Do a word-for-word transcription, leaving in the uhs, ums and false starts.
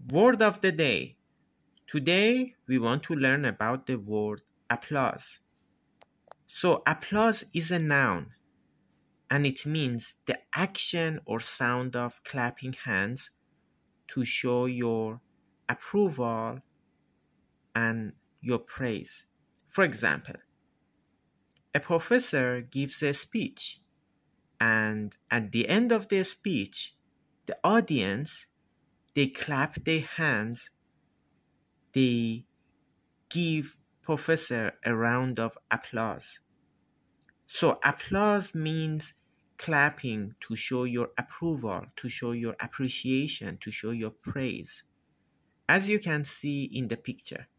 Word of the day. Today we want to learn about the word applause. So applause is a noun and it means the action or sound of clapping hands to show your approval and your praise. For example, a professor gives a speech and at the end of the speech, the audience, they clap their hands, they give professor a round of applause. So applause means clapping to show your approval, to show your appreciation, to show your praise. As you can see in the picture,